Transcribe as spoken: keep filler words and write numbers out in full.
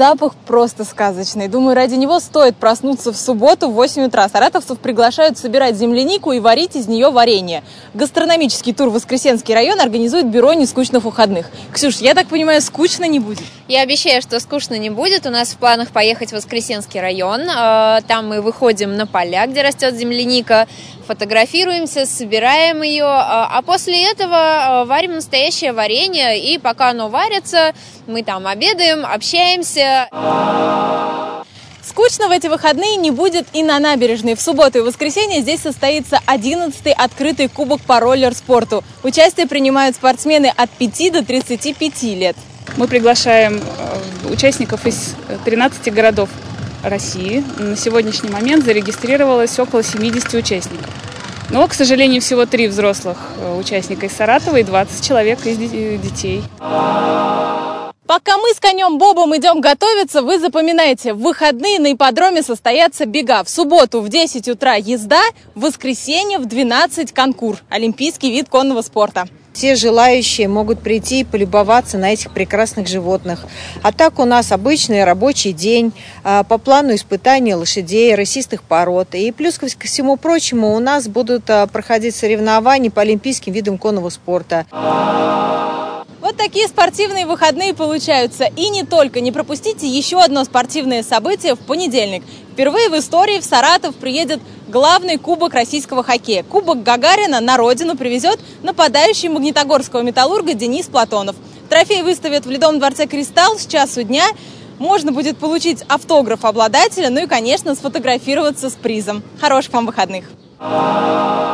запах просто сказочный. Думаю, ради него стоит проснуться в субботу в восемь утра. Саратовцев приглашают собирать землянику и варить из нее варенье. Гастрономический тур в Воскресенский район организует бюро нескучных выходных. Ксюш, я так понимаю, скучно не будет? Я обещаю, что скучно не будет. У нас в планах поехать в Воскресенский район. Там мы выходим на поля, где растет земляника, фотографируемся, собираем ее, а после этого варим настоящее варенье, и пока оно варится, мы там обедаем, общаемся. Скучно в эти выходные не будет и на набережной. В субботу и воскресенье здесь состоится одиннадцатый открытый кубок по роллер-спорту. Участие принимают спортсмены от пяти до тридцати пяти лет. Мы приглашаем участников из тринадцати городов России. На сегодняшний момент зарегистрировалось около семидесяти участников. Но, к сожалению, всего три взрослых участника из Саратова и двадцать человек из детей. Пока мы с конем Бобом идем готовиться, вы запоминайте, в выходные на ипподроме состоятся бега. В субботу в десять утра езда, в воскресенье в двенадцать конкур, олимпийский вид конного спорта. Все желающие могут прийти и полюбоваться на этих прекрасных животных. А так у нас обычный рабочий день по плану испытания лошадей, рысистых пород. И плюс ко всему прочему у нас будут проходить соревнования по олимпийским видам конного спорта. Вот такие спортивные выходные получаются. И не только. Не пропустите еще одно спортивное событие в понедельник. Впервые в истории в Саратов приедет главный кубок российского хоккея. Кубок Гагарина на родину привезет нападающий магнитогорского металлурга Денис Платонов. Трофей выставят в Ледовом дворце «Кристалл» с часу дня. Можно будет получить автограф обладателя, ну и, конечно, сфотографироваться с призом. Хороших вам выходных!